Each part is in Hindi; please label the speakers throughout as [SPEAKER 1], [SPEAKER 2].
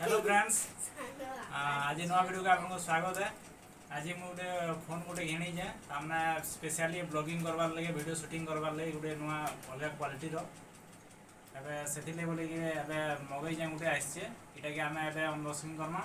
[SPEAKER 1] हेलो फ्रेंड्स, आज नुआ वीडियो का आपको स्वागत है। आज मुझे फोन गोटे घिनी जे हमने स्पेशली ब्लॉगिंग करवार लगे वीडियो शूटिंग करवार लगे गोटे नुआ अलग क्वालिटी रो एबे सेथिले बोली कि एबे मगई जे गोटे आइछे इटा कि हमें एबे अनबॉक्सिंग करमा।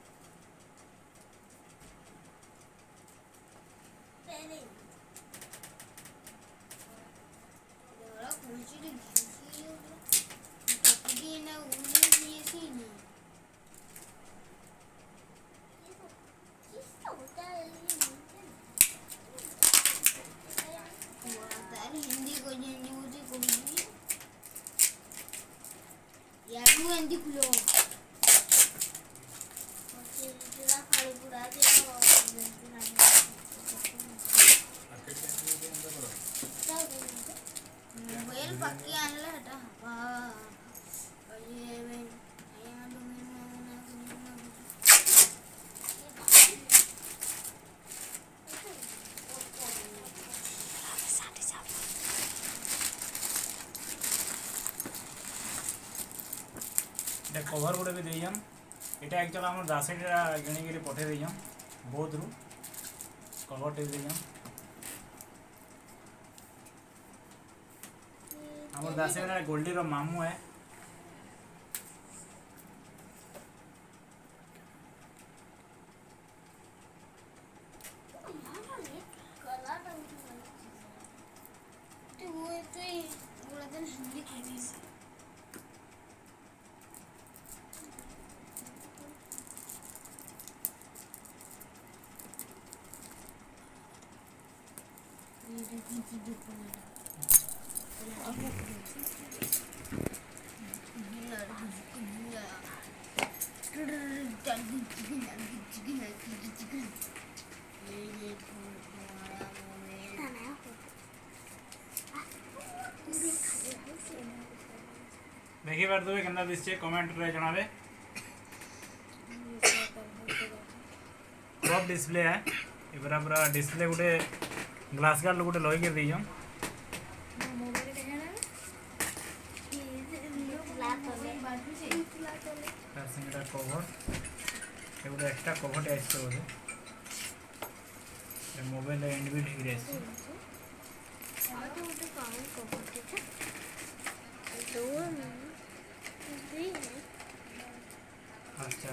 [SPEAKER 2] हिंदी खुलो मोबाइल पक्की आणला हटा
[SPEAKER 1] कवर गोटे भी देम इटा एक्चुअली आम दासीटा किणिक पठे देम बहुत रू कवर टे देम आम दासी गोल्डी रो मामू है। देखी पारे केना दिशे कमेंट रे जणावे। टॉप डिस्प्ले है इबरा पूरा डिस्प्ले गोटे ग्लास गार्ड गोटे लगे के दीजम कवर गोटे एक्स्ट्रा कवर टे बोले मोबाइल एंड ठीक अच्छा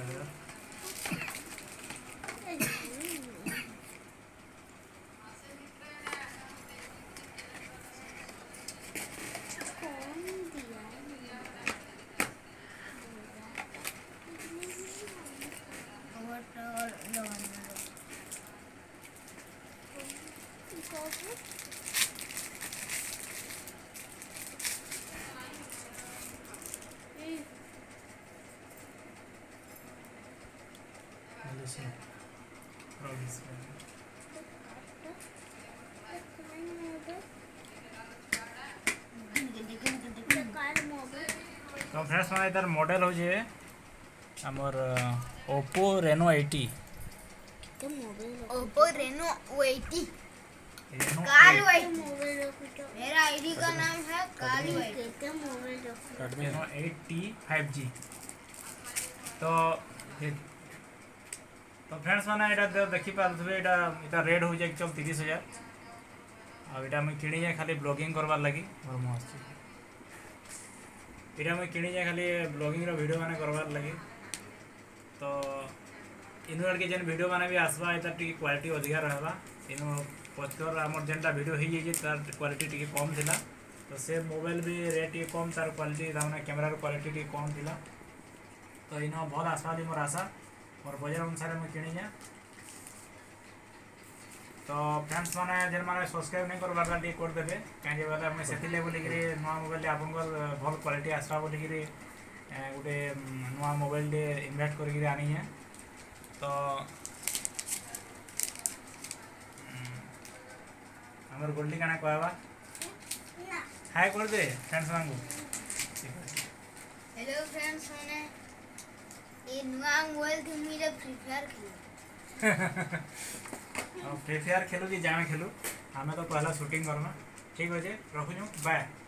[SPEAKER 1] तो फ्रेंड्स मैंने इधर मॉडल हो जे हमर ओप्पो रेनो 80
[SPEAKER 2] ओप्पो रेनो 80 काल वाइट मेरा आईडी का नाम है काल वाइट
[SPEAKER 1] रेनो 80 5G। तो फ्रेंड्स मैंने इटा देखी पारे इटा रेड हो जाए 30,000 आ इटा मैं किणी जाए खाली ब्लॉगिंग करवार लगी मोर मस्त इटा मैं किणी जाए खाली ब्लॉगिंग रो वीडियो माने करवार लगी। तो इनु के जेन वीडियो माने भी आसबा इता टी क्वालिटी अधिका रहबा इनु पचर हमर जेनटा वीडियो हो जाई तार क्वालिटी टी कम थिला। तो से मोबाइल भी रेट टी कम तार क्वालिटी दामना कैमरा रो क्वालिटी टी कम थिला। तो इनो बहुत आशा दी मोर आशा मोर बजट अनुसार मैं किणी जा। तो फ्रेंड्स मैंने जेन मैंने सब्सक्राइब नहीं करवार टी कर देबे कहीं बोले मैं सेथिले बोली कि नुआ मोबाइल आपन भल क्वालिटी आसबा बोली कि गोटे नुआ मोबाइल टे इन्वेस्ट करके आनी है। तो हमर गोल्डी काना कहबा हाय कर दे फ्रेंड्स मांगू।
[SPEAKER 2] हेलो फ्रेंड्स मैंने ये नुआ मोबाइल के मेरा फ्री फायर खेला
[SPEAKER 1] फ्री फायर खेलू कि जामे खेलू हमें तो पहला शूटिंग करना ठीक अच्छे रखुँ बाय।